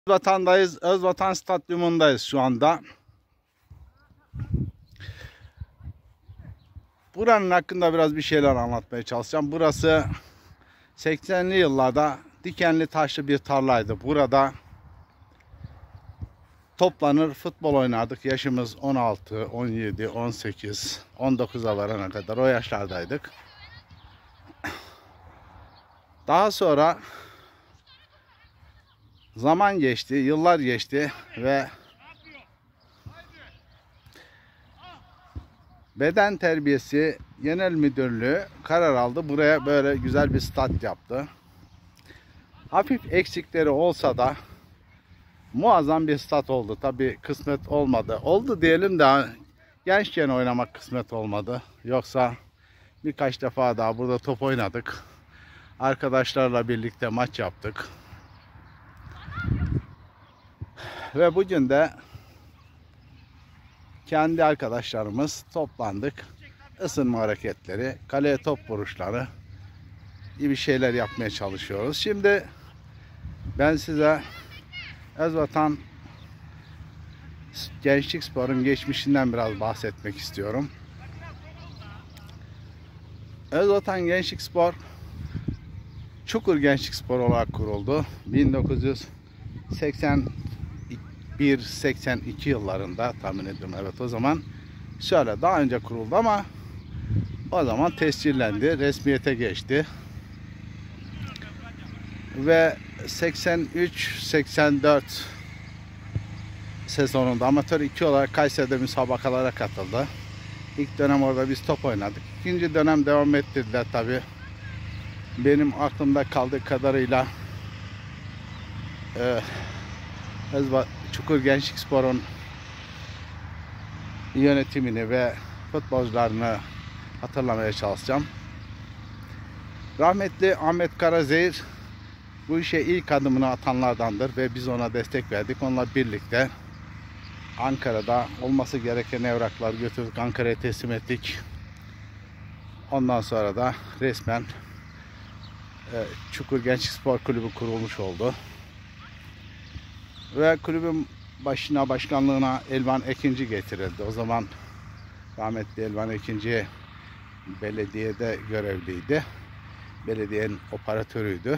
Özvatan'dayız. Özvatan Stadyumundayız şu anda. Buranın hakkında biraz bir şeyler anlatmaya çalışacağım. Burası 80'li yıllarda dikenli taşlı bir tarlaydı. Burada toplanır futbol oynardık. Yaşımız 16, 17, 18, 19'a varana kadar o yaşlardaydık. Daha sonra zaman geçti, yıllar geçti ve Beden Terbiyesi Genel Müdürlüğü karar aldı. Buraya böyle güzel bir stat yaptı. Hafif eksikleri olsa da muazzam bir stat oldu. Tabii kısmet olmadı. Oldu diyelim de gençken oynamak kısmet olmadı. Yoksa birkaç defa daha burada top oynadık. Arkadaşlarla birlikte maç yaptık. Ve bugün de kendi arkadaşlarımız toplandık. Isınma hareketleri, kaleye top vuruşları gibi şeyler yapmaya çalışıyoruz. Şimdi ben size Özvatan Gençlik Spor'un geçmişinden biraz bahsetmek istiyorum. Özvatan Gençlik Spor Çukur Gençlik Spor olarak kuruldu. 1981-82 yıllarında tahmin ediyorum. Evet, o zaman şöyle daha önce kuruldu ama o zaman tescillendi, resmiyete geçti. Ve 83-84 sezonunda amatör 2 olarak Kayseri'de müsabakalara katıldı. İlk dönem orada biz top oynadık. İkinci dönem devam ettirdiler tabi. Benim aklımda kaldığı kadarıyla Çukur Gençlik Spor'un yönetimini ve futbolcularını hatırlamaya çalışacağım. Rahmetli Ahmet Karazehir bu işe ilk adımını atanlardandır ve biz ona destek verdik. Onunla birlikte Ankara'da olması gereken evrakları götürdük, Ankara'ya teslim ettik. Ondan sonra da resmen Çukur Gençlik Spor Kulübü kurulmuş oldu. Ve kulübün başkanlığına Elvan Ekinci getirildi. O zaman rahmetli Elvan Ekinci belediyede görevliydi. Belediyenin operatörüydü.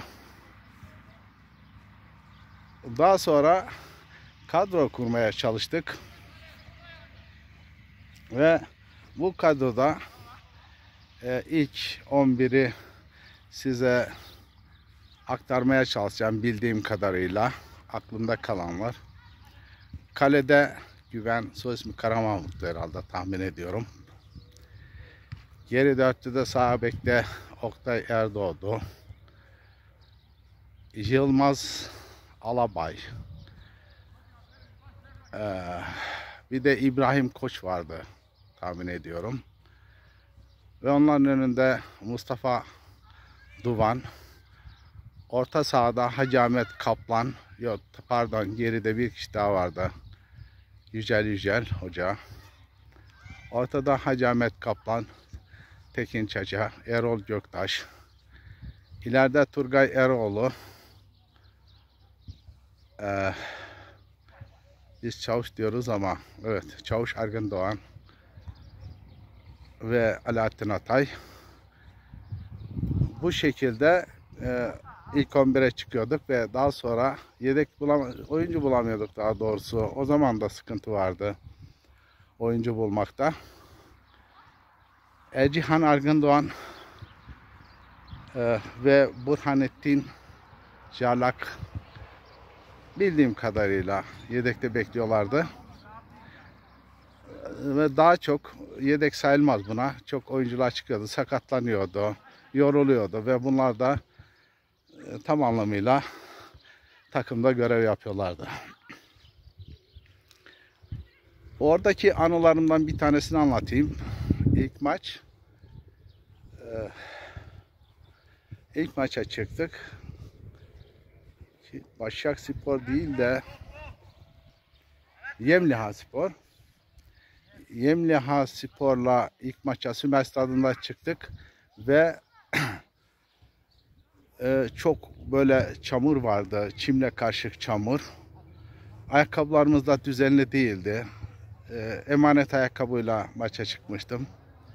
Daha sonra kadro kurmaya çalıştık. Ve bu kadroda ilk 11'i size aktarmaya çalışacağım bildiğim kadarıyla. Aklımda kalan var. Kalede Güven, soy ismi Karamahmut'tu herhalde, tahmin ediyorum. Geri dörtlüde sağ bekte Oktay Erdoğdu, Yılmaz Alabay, bir de İbrahim Koç vardı tahmin ediyorum. Ve onların önünde Mustafa Duvan. Orta sahada Hacı Ahmet Kaplan. Yok pardon, geride bir kişi daha vardı. Yücel Hoca. Ortada Hacı Ahmet Kaplan, Tekin Çaça, Erol Göktaş. İleride Turgay Eroğlu. Biz Çavuş diyoruz ama evet, Çavuş Ergin Doğan ve Alaaddin Atay. Bu şekilde ilk 11'e çıkıyorduk ve daha sonra oyuncu bulamıyorduk daha doğrusu. O zaman da sıkıntı vardı oyuncu bulmakta. Ercihan Argındoğan ve Burhanettin Jalak bildiğim kadarıyla yedekte bekliyorlardı. Ve daha çok yedek sayılmaz buna. Çok oyuncular çıkıyordu, sakatlanıyordu, yoruluyordu ve bunlar da tam anlamıyla takımda görev yapıyorlardı. Oradaki anılarımdan bir tanesini anlatayım. İlk maça çıktık. Başakspor değil de Yemliha Spor. Yemliha Spor'la ilk maça Sümer Stadı'nda çıktık ve çok böyle çamur vardı. Çimle karışık çamur. Ayakkabılarımız da düzenli değildi. Emanet ayakkabıyla maça çıkmıştım.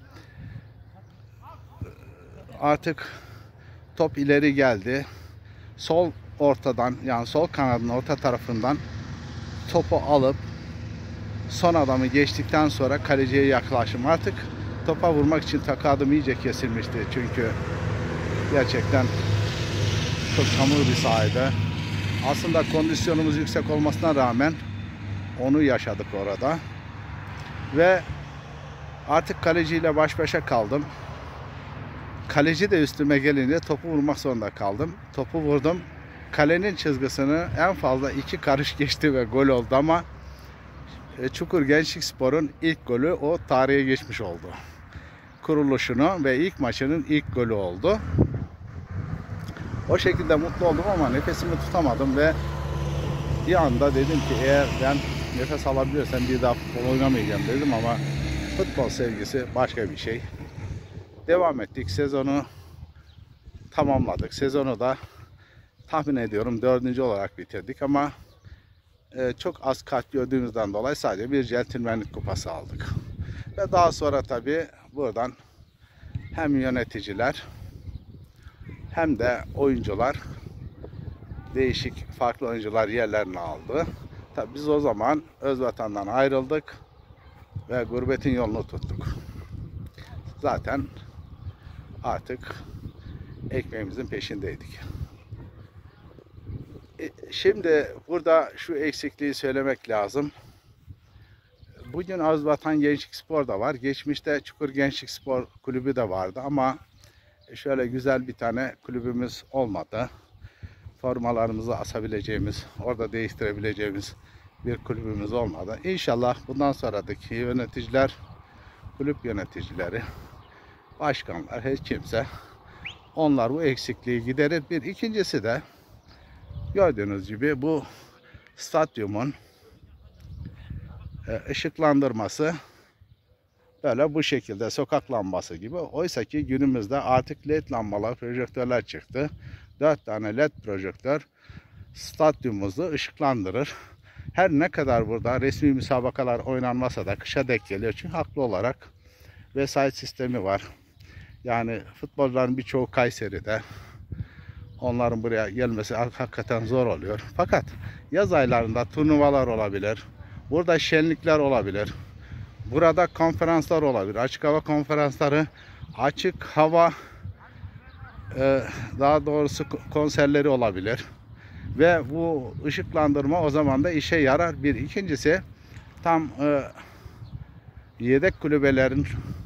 Artık top ileri geldi. Sol ortadan, yani sol kanadın orta tarafından topu alıp son adamı geçtikten sonra kaleciye yaklaşım. Artık topa vurmak için takadım iyice kesilmişti. Çünkü gerçekten çok çamur bir sahaydı. Aslında kondisyonumuz yüksek olmasına rağmen onu yaşadık orada. Ve artık kaleciyle baş başa kaldım. Kaleci de üstüme gelince topu vurmak zorunda kaldım. Topu vurdum. Kalenin çizgisini en fazla 2 karış geçti ve gol oldu ama Çukur Gençlikspor'un ilk golü o tarihe geçmiş oldu. Kuruluşunu ve ilk maçının ilk golü oldu. O şekilde mutlu oldum ama nefesimi tutamadım ve bir anda dedim ki eğer ben nefes alabilirsem bir daha futbol oynamayacağım dedim ama futbol sevgisi başka bir şey. Devam ettik. Sezonu tamamladık. Sezonu da tahmin ediyorum 4. olarak bitirdik ama çok az kart gördüğümüzden dolayı sadece bir centilmenlik kupası aldık. Ve daha sonra tabii buradan hem yöneticiler hem de oyuncular, değişik farklı oyuncular yerlerini aldı. Tabii biz o zaman Özvatan'dan ayrıldık ve gurbetin yolunu tuttuk. Zaten artık ekmeğimizin peşindeydik. Şimdi burada şu eksikliği söylemek lazım. Bugün Özvatan Gençlikspor da var. Geçmişte Çukur Gençlikspor Kulübü de vardı ama şöyle güzel bir tane kulübümüz olmadı. Formalarımızı asabileceğimiz, orada değiştirebileceğimiz bir kulübümüz olmadı. İnşallah bundan sonraki yöneticiler, kulüp yöneticileri, başkanlar, hiç kimse onlar bu eksikliği giderir. Bir ikincisi de gördüğünüz gibi bu stadyumun ışıklandırması böyle bu şekilde sokak lambası gibi. Oysa ki günümüzde artık led lambalar, projektörler çıktı. 4 tane led projektör stadyumumuzu ışıklandırır. Her ne kadar burada resmi müsabakalar oynanmasa da kışa denk geliyor. Çünkü haklı olarak vesait sistemi var. Yani futbolcuların birçoğu Kayseri'de. Onların buraya gelmesi hakikaten zor oluyor. Fakat yaz aylarında turnuvalar olabilir. Burada şenlikler olabilir. Burada konferanslar olabilir. Açık hava konferansları, açık hava daha doğrusu konserleri olabilir. Ve bu ışıklandırma o zaman da işe yarar. Bir ikincisi tam yedek kulübelerin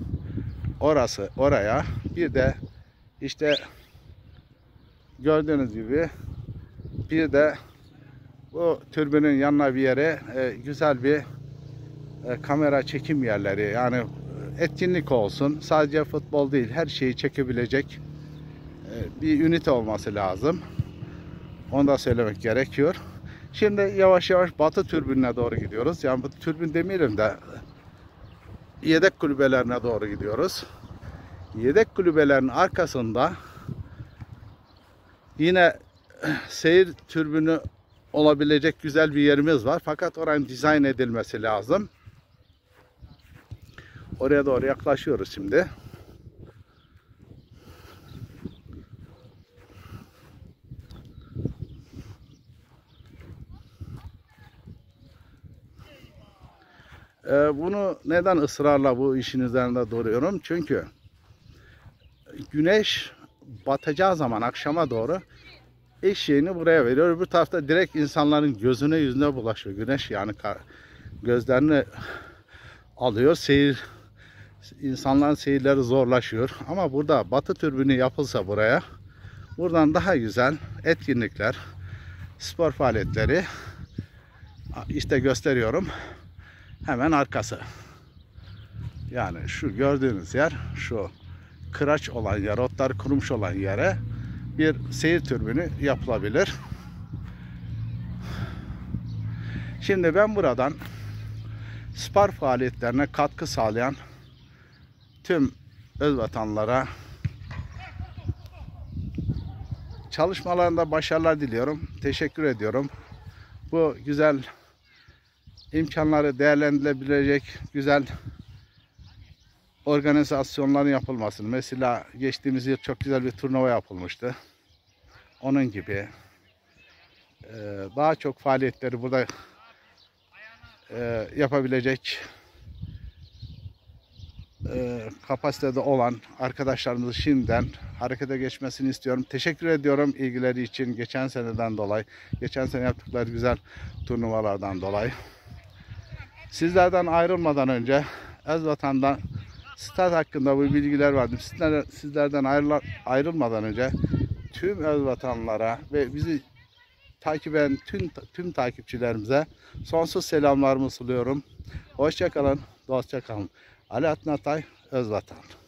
oraya bir de işte gördüğünüz gibi bir de bu türbünün yanına bir yere güzel bir kamera çekim yerleri, yani etkinlik olsun. Sadece futbol değil, her şeyi çekebilecek bir ünite olması lazım. Onu da söylemek gerekiyor. Şimdi yavaş yavaş batı türbününe doğru gidiyoruz. Yani bu türbün demeyelim de yedek kulübelerine doğru gidiyoruz. Yedek kulübelerin arkasında yine seyir türbünü olabilecek güzel bir yerimiz var. Fakat oranın dizayn edilmesi lazım. Oraya doğru yaklaşıyoruz şimdi. Bunu neden ısrarla bu işin üzerinde duruyorum? Çünkü güneş batacağı zaman akşama doğru eşeğini buraya veriyor. Öbür tarafta direkt insanların gözüne yüzüne bulaşıyor. Güneş yani gözlerini alıyor. İnsanların seyirleri zorlaşıyor. Ama burada batı türbünü yapılsa buraya, buradan daha güzel etkinlikler, spor faaliyetleri işte gösteriyorum. Hemen arkası. Yani şu gördüğünüz yer, şu kıraç olan yer, otlar kurumuş olan yere bir seyir türbünü yapılabilir. Şimdi ben buradan spor faaliyetlerine katkı sağlayan tüm Özvatanlılara çalışmalarında başarılar diliyorum. Teşekkür ediyorum. Bu güzel imkanları değerlendirilebilecek güzel organizasyonların yapılmasını. Mesela geçtiğimiz yıl çok güzel bir turnuva yapılmıştı. Onun gibi daha çok faaliyetleri burada yapabilecek kapasitede olan arkadaşlarımızı şimdiden harekete geçmesini istiyorum. Teşekkür ediyorum ilgileri için geçen seneden dolayı. Geçen sene yaptıkları güzel turnuvalardan dolayı. Sizlerden ayrılmadan önce Özvatan'dan stat hakkında bu bilgiler verdim. Sizlerden ayrılmadan önce tüm Özvatanlılara ve bizi takip eden tüm takipçilerimize sonsuz selamlarımı sunuyorum. Hoşça kalın, dostça kalın. Ali Atnatay, Özvatan.